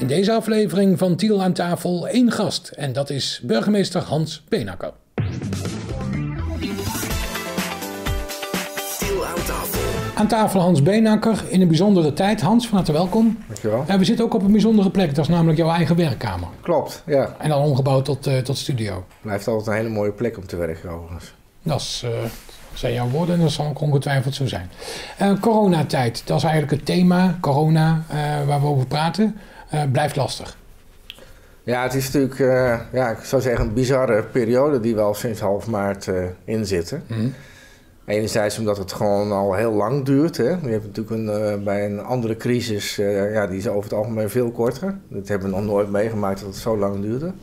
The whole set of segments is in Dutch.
In deze aflevering van Tiel aan tafel 1 gast en dat is burgemeester Hans Beenakker. Tiel aan tafel. Aan tafel Hans Beenakker in een bijzondere tijd. Hans, van harte welkom. Dankjewel. We zitten ook op een bijzondere plek, dat is namelijk jouw eigen werkkamer. Klopt, ja. En dan omgebouwd tot studio. Blijft altijd een hele mooie plek om te werken overigens. Dat zijn jouw woorden en dat zal ook ongetwijfeld zo zijn. Coronatijd, dat is eigenlijk het thema, corona, waar we over praten. Blijft lastig. Ja, het is natuurlijk, ik zou zeggen, een bizarre periode die we al sinds half maart in zitten. Mm. Enerzijds omdat het gewoon al heel lang duurt. Hè. Je hebt natuurlijk bij een andere crisis, die is over het algemeen veel korter. Dat hebben we nog nooit meegemaakt dat het zo lang duurde.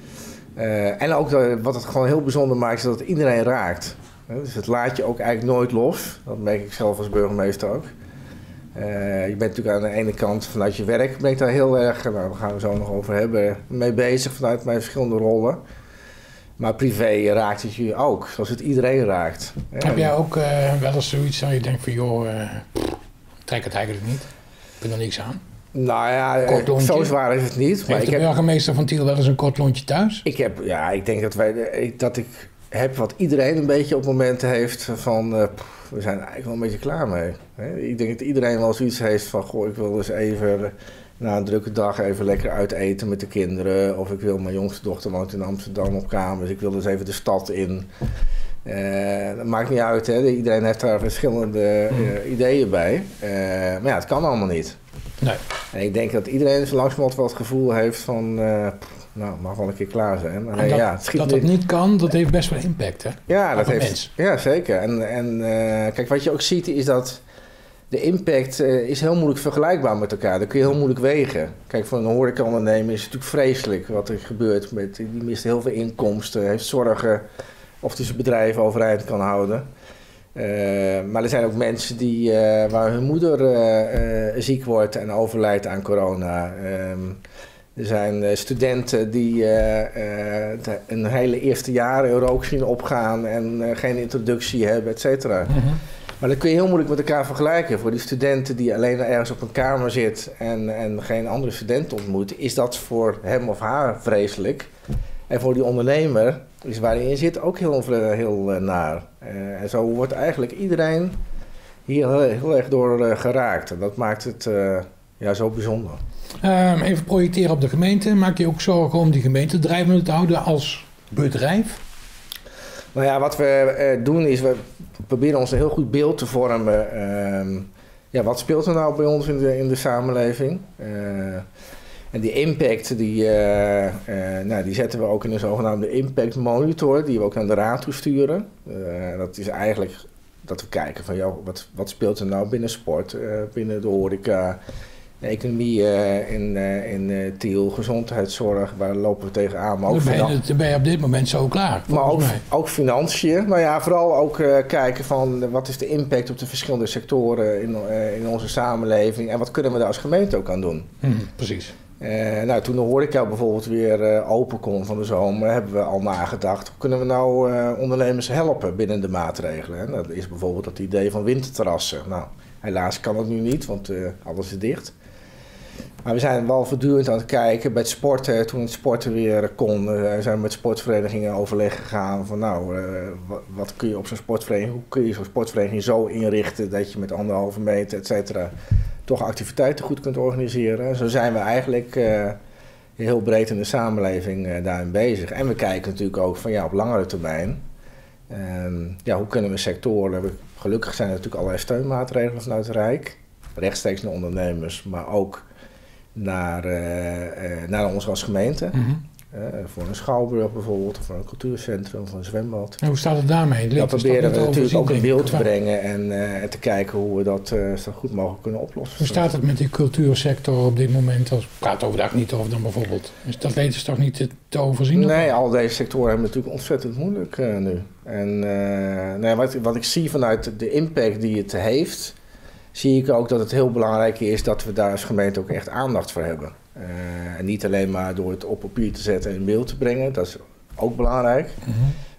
En ook wat het gewoon heel bijzonder maakt, is dat het iedereen raakt. Dus het laat je ook eigenlijk nooit los. Dat merk ik zelf als burgemeester ook. Je bent natuurlijk aan de ene kant vanuit je werk, ben ik daar heel erg, daar gaan we zo nog over hebben, mee bezig vanuit mijn verschillende rollen. Maar privé raakt het je ook, zoals het iedereen raakt. Heb jij ook wel eens zoiets dat je denkt van joh, trek het eigenlijk niet, ik ben er niks aan? Nou ja, zo zwaar is het niet. Heeft de burgemeester van Tiel wel eens een kort lontje thuis? Ik denk dat ik heb wat iedereen een beetje op momenten heeft van, we zijn er eigenlijk wel een beetje klaar mee. Ik denk dat iedereen wel zoiets heeft van, goh, ik wil dus even na een drukke dag even lekker uit eten met de kinderen. Of ik wil, mijn jongste dochter woont in Amsterdam op kamers, ik wil dus even de stad in. Dat maakt niet uit, hè. Iedereen heeft daar verschillende ideeën bij. Maar ja, het kan allemaal niet. Nee. En ik denk dat iedereen zo langzamerhand wel het gevoel heeft van, het mag wel een keer klaar zijn. En dat het niet kan, dat heeft best wel impact, hè? Ja, dat heeft. Mens. Ja, zeker. En kijk, wat je ook ziet is dat de impact is heel moeilijk vergelijkbaar met elkaar. Dat kun je heel moeilijk wegen. Kijk, voor een horecaondernemer is het natuurlijk vreselijk wat er gebeurt. Die mist heel veel inkomsten, heeft zorgen of hij zijn bedrijf overeind kan houden. Maar er zijn ook mensen waar hun moeder ziek wordt en overlijdt aan corona. Er zijn studenten die een hele eerste jaar in rook zien opgaan en geen introductie hebben, et cetera. Mm-hmm. Maar dat kun je heel moeilijk met elkaar vergelijken. Voor die studenten die alleen ergens op een kamer zit en geen andere studenten ontmoet, is dat voor hem of haar vreselijk. En voor die ondernemer is waar hij in zit ook heel naar. En zo wordt eigenlijk iedereen hier heel erg door geraakt. En dat maakt het zo bijzonder. Even projecteren op de gemeente. Maak je ook zorgen om die gemeente drijvende te houden als bedrijf? Nou ja, wat we doen is, we proberen ons een heel goed beeld te vormen. Wat speelt er nou bij ons in de samenleving? En die impact, die zetten we ook in een zogenaamde impact monitor, die we ook naar de raad toe sturen. Dat is eigenlijk dat we kijken van, wat speelt er nou binnen sport, binnen de horeca, de economie in Tiel, gezondheidszorg, waar lopen we tegenaan. Maar ook dan ben je op dit moment zo klaar. Maar ook financiën. Maar ja, vooral ook kijken van wat is de impact op de verschillende sectoren in onze samenleving en wat kunnen we daar als gemeente ook aan doen. Precies. Toen de horeca bijvoorbeeld weer open kon van de zomer, hebben we al nagedacht, hoe kunnen we nou ondernemers helpen binnen de maatregelen. En dat is bijvoorbeeld het idee van winterterrassen. Nou, helaas kan dat nu niet, want alles is dicht. Maar we zijn wel voortdurend aan het kijken bij het sporten. Toen het sporten weer kon, zijn we met sportverenigingen overleg gegaan van wat kun je op zo'n sportvereniging, hoe kun je zo'n sportvereniging zo inrichten dat je met 1,5 meter, et cetera, toch activiteiten goed kunt organiseren. Zo zijn we eigenlijk heel breed in de samenleving daarin bezig. En we kijken natuurlijk ook van op langere termijn. Hoe kunnen we sectoren... Gelukkig zijn er natuurlijk allerlei steunmaatregelen vanuit het Rijk. Rechtstreeks naar ondernemers, maar ook naar ons als gemeente. Mm-hmm. Voor een schouwburg bijvoorbeeld, of voor een cultuurcentrum, of een zwembad. En hoe staat het daarmee? Dat proberen we natuurlijk ook in beeld te brengen en te kijken hoe we dat zo goed mogelijk kunnen oplossen. Hoe staat het met die cultuursector op dit moment? Als praat over daar niet over dan bijvoorbeeld. Dus dat weten ze toch niet te overzien? Nee, al deze sectoren hebben het natuurlijk ontzettend moeilijk nu. En wat ik zie vanuit de impact die het heeft, zie ik ook dat het heel belangrijk is dat we daar als gemeente ook echt aandacht voor hebben. En niet alleen maar door het op papier te zetten en in beeld te brengen, dat is ook belangrijk. Mm-hmm.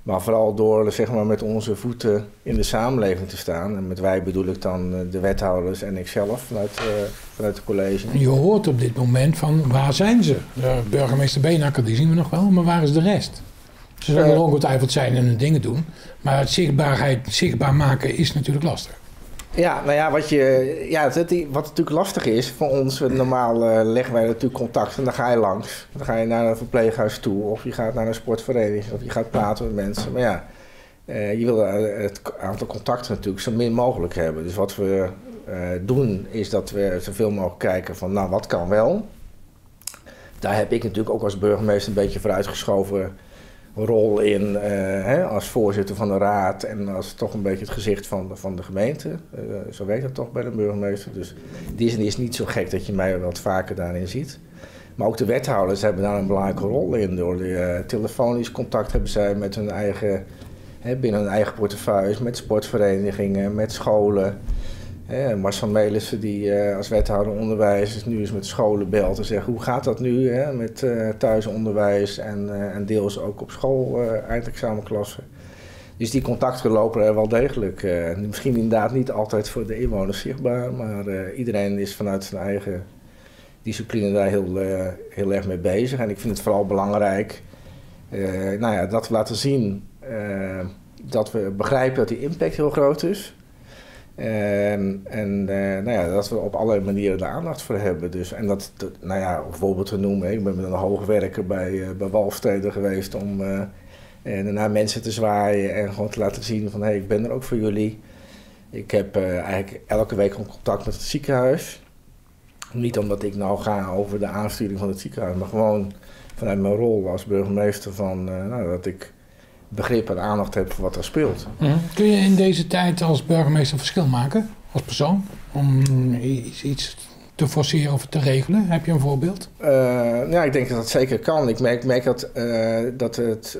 Maar vooral door zeg maar, met onze voeten in de samenleving te staan. En met wij bedoel ik dan de wethouders en ikzelf vanuit het college. Je hoort op dit moment van waar zijn ze? Burgemeester Beenakker, die zien we nog wel, maar waar is de rest? Ze zullen er ongetwijfeld zijn en hun dingen doen. Maar het zichtbaar maken is natuurlijk lastig. Ja, nou ja, wat natuurlijk lastig is voor ons, normaal leggen wij natuurlijk contact en dan ga je langs. Dan ga je naar een verpleeghuis toe of je gaat naar een sportvereniging of je gaat praten met mensen. Maar ja, je wil het aantal contacten natuurlijk zo min mogelijk hebben. Dus wat we doen is dat we zoveel mogelijk kijken van nou wat kan wel. Daar heb ik natuurlijk ook als burgemeester een beetje vooruitgeschoven rol in als voorzitter van de raad en als toch een beetje het gezicht van de gemeente. Zo werkt het toch bij de burgemeester. Dus in die zin is het niet zo gek dat je mij wat vaker daarin ziet. Maar ook de wethouders hebben daar een belangrijke rol in. Door de telefonisch contact hebben zij met hun eigen, binnen hun eigen portefeuille, met sportverenigingen, met scholen. Marcel Melissen die als wethouder onderwijs nu eens met scholen belt en zegt hoe gaat dat nu met thuisonderwijs en deels ook op school eindexamenklassen. Dus die contacten lopen er wel degelijk. Misschien inderdaad niet altijd voor de inwoners zichtbaar, maar iedereen is vanuit zijn eigen discipline daar heel erg mee bezig. En ik vind het vooral belangrijk dat we laten zien dat we begrijpen dat die impact heel groot is. Dat we op allerlei manieren de aandacht voor hebben. Dus, en bijvoorbeeld te noemen, ik ben met een hoogwerker bij Walfstede geweest om naar mensen te zwaaien en gewoon te laten zien van ik ben er ook voor jullie. Ik heb eigenlijk elke week contact met het ziekenhuis. Niet omdat ik nou ga over de aansturing van het ziekenhuis, maar gewoon vanuit mijn rol als burgemeester dat ik begrip en aandacht heb voor wat er speelt. Kun je in deze tijd als burgemeester verschil maken, als persoon, om iets te forceren of te regelen? Heb je een voorbeeld? Ik denk dat dat zeker kan. Ik merk dat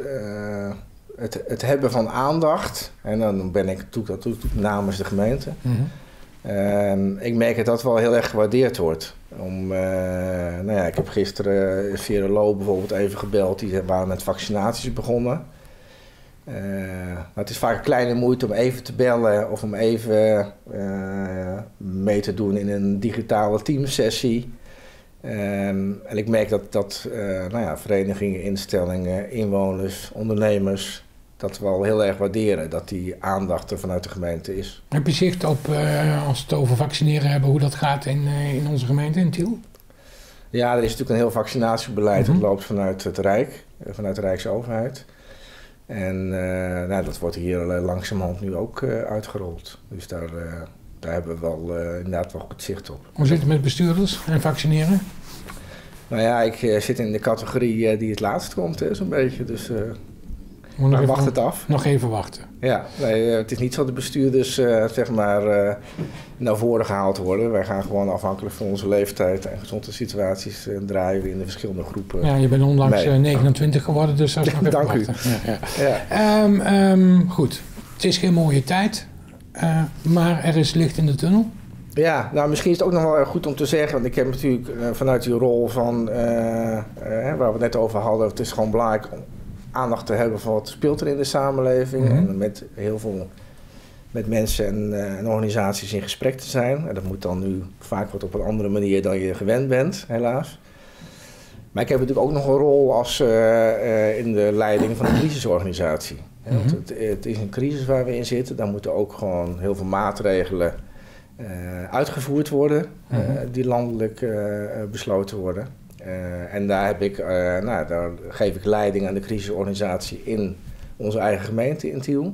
het hebben van aandacht, en dan ben ik dat namens de gemeente. Ik merk dat wel heel erg gewaardeerd wordt. Ik heb gisteren Vera Lo bijvoorbeeld even gebeld, die waren met vaccinaties begonnen. Maar het is vaak een kleine moeite om even te bellen of om even mee te doen in een digitale teamsessie. En ik merk dat verenigingen, instellingen, inwoners, ondernemers dat wel heel erg waarderen, dat die aandacht er vanuit de gemeente is. Heb je zicht op, als we het over vaccineren hebben, hoe dat gaat in onze gemeente in Tiel? Ja, er is natuurlijk een heel vaccinatiebeleid dat loopt vanuit het Rijk, vanuit de Rijksoverheid. En dat wordt hier langzamerhand nu ook uitgerold. Dus daar hebben we wel inderdaad wel goed zicht op. Hoe zit het met bestuurders en vaccineren? Nou ja, ik zit in de categorie die het laatst komt, zo'n beetje. Dus wacht het af. Nog even wachten. Ja, het is niet zo dat de bestuurders naar voren gehaald worden. Wij gaan gewoon afhankelijk van onze leeftijd en gezondheidssituaties draaien we in de verschillende groepen. Ja, je bent onlangs 29 geworden, dus dat is nog even Dank wachten. u. Ja. Goed, het is geen mooie tijd, maar er is licht in de tunnel. Ja, nou misschien is het ook nog wel erg goed om te zeggen, want ik heb natuurlijk vanuit die rol van, waar we het net over hadden, het is gewoon belangrijk om aandacht te hebben voor wat speelt er in de samenleving en met heel veel met mensen en organisaties in gesprek te zijn. En dat moet dan nu vaak wat op een andere manier dan je gewend bent, helaas. Maar ik heb natuurlijk ook nog een rol als in de leiding van een crisisorganisatie. Want het is een crisis waar we in zitten, daar moeten ook gewoon heel veel maatregelen uitgevoerd worden, die landelijk besloten worden. En daar geef ik leiding aan de crisisorganisatie in onze eigen gemeente in Tiel.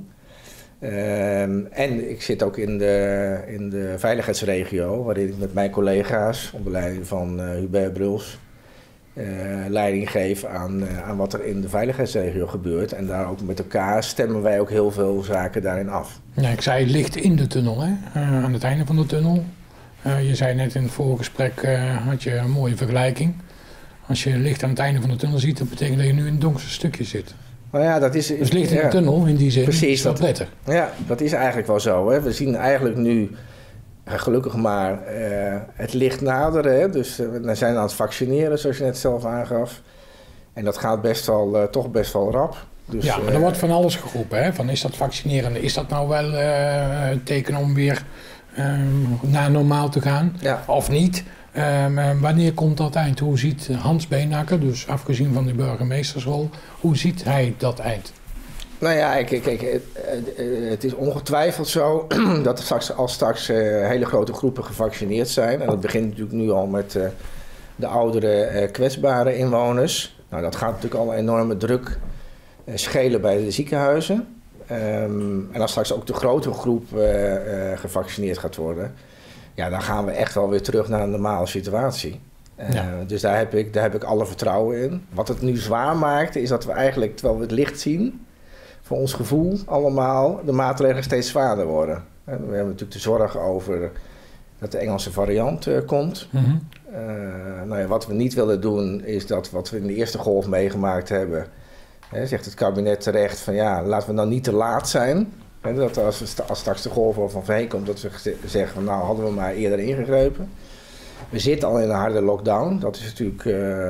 En ik zit ook in de veiligheidsregio, waarin ik met mijn collega's onder leiding van Hubert Bruls leiding geef aan wat er in de veiligheidsregio gebeurt. En daar ook met elkaar stemmen wij ook heel veel zaken daarin af. Ja, ik zei licht in de tunnel, hè? Aan het einde van de tunnel. Je zei net in het vorige gesprek, had je een mooie vergelijking. Als je licht aan het einde van de tunnel ziet, dat betekent dat je nu in het donkerste stukje zit. Nou ja, dat is... Dus licht in de tunnel, in die zin, precies, is wel prettig. Ja, dat is eigenlijk wel zo. Hè. We zien eigenlijk nu, gelukkig maar, het licht naderen. Hè. Dus we zijn aan het vaccineren, zoals je net zelf aangaf. En dat gaat toch best wel rap. Dus, ja, maar er wordt van alles geroepen. Hè? Van, is dat vaccineren? Is dat nou wel een teken om weer naar normaal te gaan? Ja. Of niet? Wanneer komt dat eind? Hoe ziet Hans Beenakker, dus afgezien van de burgemeestersrol, hoe ziet hij dat eind? Nou ja, kijk, het is ongetwijfeld zo dat er straks hele grote groepen gevaccineerd zijn. En dat begint natuurlijk nu al met de oudere kwetsbare inwoners. Nou, dat gaat natuurlijk al een enorme druk schelen bij de ziekenhuizen. En als straks ook de grotere groep gevaccineerd gaat worden, ja, dan gaan we echt wel weer terug naar een normale situatie. Dus daar heb ik alle vertrouwen in. Wat het nu zwaar maakt, is dat we eigenlijk, terwijl we het licht zien, voor ons gevoel allemaal, de maatregelen steeds zwaarder worden. We hebben natuurlijk de zorg over dat de Engelse variant komt. Mm-hmm. Nou ja, wat we niet willen doen, is dat wat we in de eerste golf meegemaakt hebben, zegt het kabinet terecht van ja, laten we nou niet te laat zijn. Dat als straks de golf al van heen komt, dat we zeggen van nou hadden we maar eerder ingegrepen. We zitten al in een harde lockdown, dat is natuurlijk,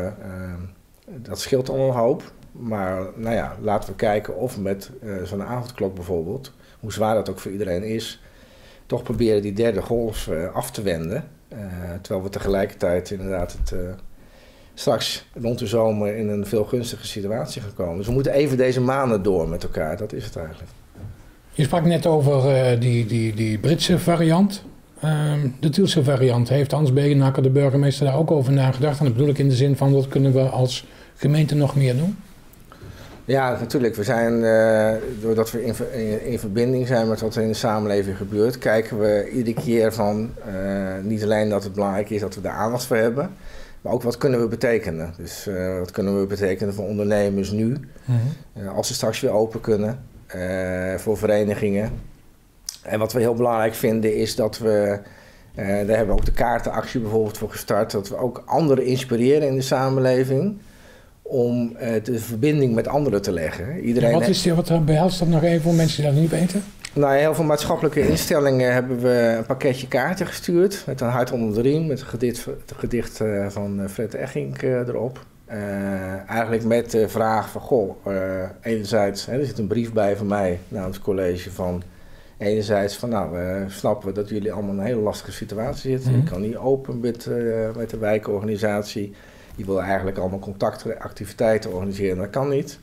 dat scheelt al een hoop. Maar nou ja, laten we kijken of we met zo'n avondklok bijvoorbeeld, hoe zwaar dat ook voor iedereen is, toch proberen die derde golf af te wenden. Terwijl we tegelijkertijd inderdaad straks rond de zomer in een veel gunstige situatie gaan komen. Dus we moeten even deze maanden door met elkaar, dat is het eigenlijk. Je sprak net over die Britse variant. De Tielse variant, heeft Hans Beenakker, de burgemeester, daar ook over nagedacht? En dat bedoel ik in de zin van, wat kunnen we als gemeente nog meer doen? Ja, natuurlijk. We zijn, doordat we in verbinding zijn met wat er in de samenleving gebeurt, kijken we iedere keer van niet alleen dat het belangrijk is dat we daar aandacht voor hebben, maar ook wat kunnen we betekenen. Dus wat kunnen we betekenen voor ondernemers nu, als ze straks weer open kunnen, voor verenigingen. En wat we heel belangrijk vinden is dat we, daar hebben we ook de kaartenactie bijvoorbeeld voor gestart, dat we ook anderen inspireren in de samenleving om de verbinding met anderen te leggen. Iedereen wat behelst dat nog even voor mensen die dat niet weten? Nou, heel veel maatschappelijke instellingen hebben we een pakketje kaarten gestuurd met een hart onder de riem, met een gedicht van Fred Eggink erop. Eigenlijk met de vraag van, enerzijds, er zit een brief bij van mij namens het college van, enerzijds van, nou, we snappen dat jullie allemaal in een hele lastige situatie zitten. Je kan niet open met de wijkorganisatie. Die wil eigenlijk allemaal contactactiviteiten organiseren, dat kan niet.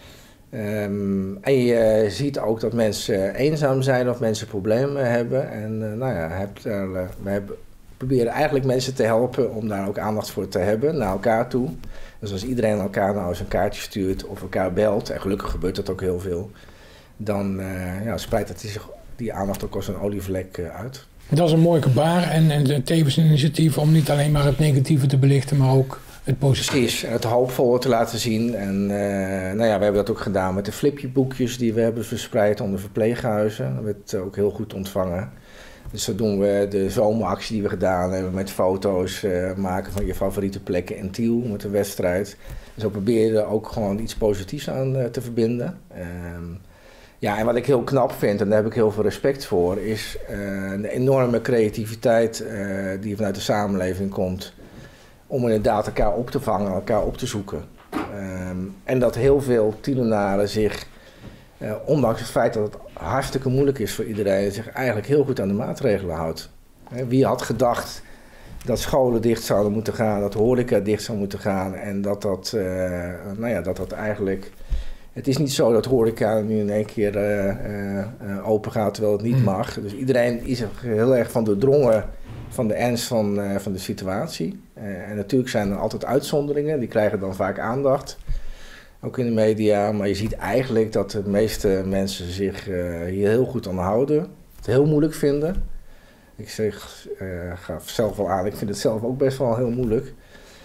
En je ziet ook dat mensen eenzaam zijn of mensen problemen hebben. En nou ja, we proberen eigenlijk mensen te helpen om daar ook aandacht voor te hebben, naar elkaar toe. Dus als iedereen elkaar nou eens een kaartje stuurt of elkaar belt, en gelukkig gebeurt dat ook heel veel, dan spreidt het zich die aandacht ook als een olievlek uit. Dat is een mooi gebaar en tevens een initiatief om niet alleen maar het negatieve te belichten, maar ook het positieve. Precies, en het hoopvolle te laten zien. En we hebben dat ook gedaan met de flipjeboekjes die we hebben verspreid onder verpleeghuizen. Dat werd ook heel goed ontvangen. Dus zo doen we de zomeractie die we gedaan hebben met foto's maken van je favoriete plekken in Tiel met de wedstrijd. Zo probeer je er ook gewoon iets positiefs aan te verbinden. En wat ik heel knap vind, en daar heb ik heel veel respect voor, is de enorme creativiteit die vanuit de samenleving komt om inderdaad elkaar op te vangen, elkaar op te zoeken. En dat heel veel Tielenaren zich, ondanks het feit dat het hartstikke moeilijk is voor iedereen, zich eigenlijk heel goed aan de maatregelen houdt. Wie had gedacht dat scholen dicht zouden moeten gaan, dat horeca dicht zou moeten gaan en dat eigenlijk... Het is niet zo dat horeca nu in één keer open gaat terwijl het niet mag. Dus iedereen is er heel erg van doordrongen van de ernst van de situatie. En natuurlijk zijn er altijd uitzonderingen, die krijgen dan vaak aandacht. Ook in de media, maar je ziet eigenlijk dat de meeste mensen zich hier heel goed aan houden. Het heel moeilijk vinden. Ik gaf zelf wel aan, ik vind het zelf ook best wel heel moeilijk.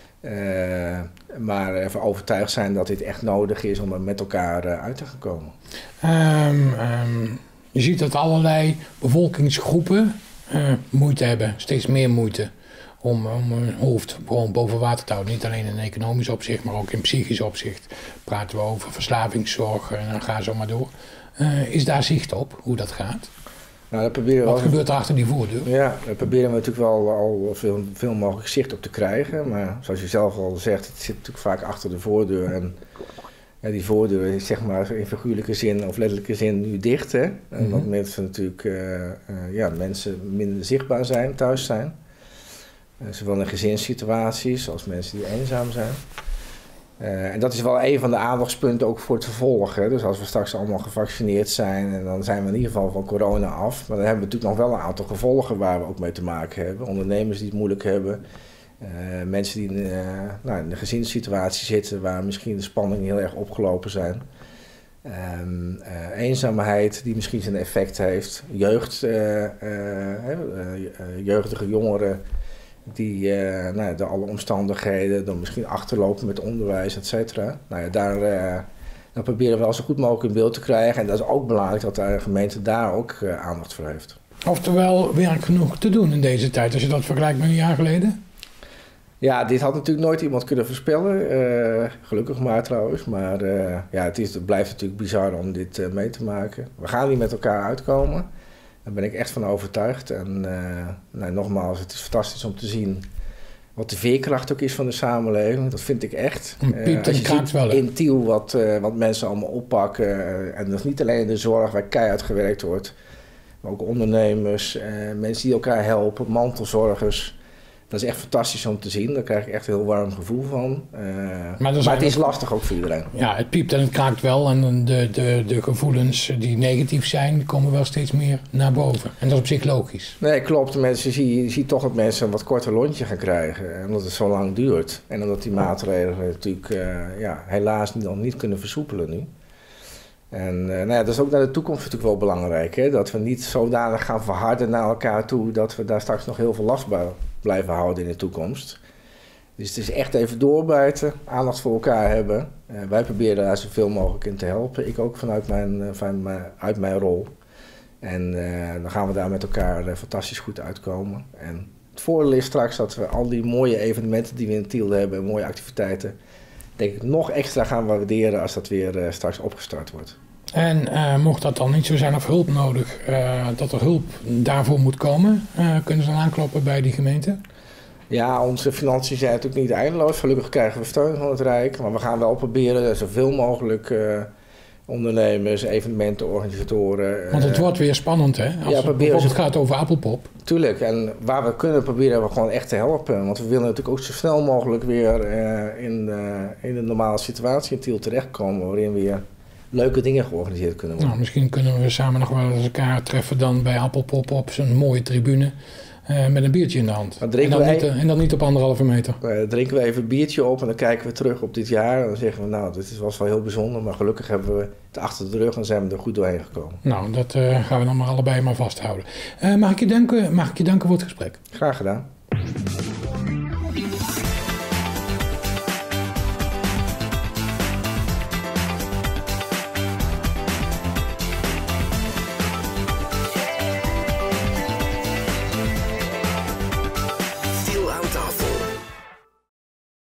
Maar ervan overtuigd zijn dat dit echt nodig is om er met elkaar uit te gaan komen. Je ziet dat allerlei bevolkingsgroepen moeite hebben, steeds meer moeite om hun hoofd gewoon boven water te houden. Niet alleen in economisch opzicht, maar ook in psychisch opzicht. Praten we over verslavingszorg en dan gaan zo maar door. Is daar zicht op hoe dat gaat? Nou, wat gebeurt er achter die voordeur? Ja, daar proberen we natuurlijk wel al veel mogelijk zicht op te krijgen. Maar zoals je zelf al zegt, het zit natuurlijk vaak achter de voordeur. En Ja, die voordeur is zeg maar in figuurlijke zin of letterlijke zin nu dicht. Hè? En omdat mensen natuurlijk mensen minder zichtbaar zijn, thuis zijn. Zowel in gezinssituaties als mensen die eenzaam zijn. En dat is wel een van de aandachtspunten ook voor het vervolg. Hè? Dus als we straks allemaal gevaccineerd zijn, en dan zijn we in ieder geval van corona af. Maar dan hebben we natuurlijk nog wel een aantal gevolgen waar we ook mee te maken hebben. Ondernemers die het moeilijk hebben. Mensen die in een gezinssituatie zitten waar misschien de spanningen heel erg opgelopen zijn. Eenzaamheid die misschien zijn effect heeft. Jeugdige jongeren die door alle omstandigheden dan misschien achterlopen met onderwijs, et cetera. Dan proberen we wel zo goed mogelijk in beeld te krijgen. En dat is ook belangrijk dat de gemeente daar ook aandacht voor heeft. Oftewel, werk genoeg te doen in deze tijd, als je dat vergelijkt met een jaar geleden? Ja, dit had natuurlijk nooit iemand kunnen voorspellen. Gelukkig maar trouwens. Maar het blijft natuurlijk bizar om dit mee te maken. We gaan hier met elkaar uitkomen. Daar ben ik echt van overtuigd. En nogmaals, het is fantastisch om te zien wat de veerkracht ook is van de samenleving. Dat vind ik echt. Als je ziet wel, in Tiel wat mensen allemaal oppakken. En dat is niet alleen in de zorg waar keihard gewerkt wordt. Maar ook ondernemers, mensen die elkaar helpen, mantelzorgers. Dat is echt fantastisch om te zien. Daar krijg ik echt een heel warm gevoel van. Maar het is lastig ook voor iedereen. Ja, het piept en het kraakt wel. En de gevoelens die negatief zijn, komen wel steeds meer naar boven. En dat is op zich logisch. Nee, klopt. Je ziet toch dat mensen een wat korter lontje gaan krijgen. Omdat het zo lang duurt. En omdat die maatregelen natuurlijk helaas nog niet kunnen versoepelen nu. En dat is ook naar de toekomst natuurlijk wel belangrijk. Hè? Dat we niet zodanig gaan verharden naar elkaar toe dat we daar straks nog heel veel last bij blijven houden in de toekomst. Dus het is echt even doorbijten, aandacht voor elkaar hebben. Wij proberen daar zoveel mogelijk in te helpen. Ik ook uit mijn rol. En dan gaan we daar met elkaar fantastisch goed uitkomen. En het voordeel is straks dat we al die mooie evenementen die we in Tiel hebben, mooie activiteiten, denk ik nog extra gaan waarderen als dat weer straks opgestart wordt. En mocht dat dan niet zo zijn of hulp nodig, dat er hulp daarvoor moet komen, kunnen ze dan aankloppen bij die gemeente? Ja, onze financiën zijn natuurlijk niet eindeloos. Gelukkig krijgen we steun van het Rijk. Maar we gaan wel proberen zoveel mogelijk ondernemers, evenementenorganisatoren. Want het wordt weer spannend, hè? Als het bijvoorbeeld gaat over Appelpop. Tuurlijk. En waar we kunnen proberen we gewoon echt te helpen. Want we willen natuurlijk ook zo snel mogelijk weer in de normale situatie in Tiel terechtkomen. Waarin weer leuke dingen georganiseerd kunnen worden. Nou, misschien kunnen we samen nog wel eens elkaar treffen dan bij Appelpop op zo'n mooie tribune. Met een biertje in de hand. En dan niet op 1,5 meter. Drinken we even een biertje op en dan kijken we terug op dit jaar. En dan zeggen we, dit was wel heel bijzonder. Maar gelukkig hebben we het achter de rug en zijn we er goed doorheen gekomen. Nou, dat gaan we dan maar allebei maar vasthouden. Mag ik je danken voor het gesprek? Graag gedaan.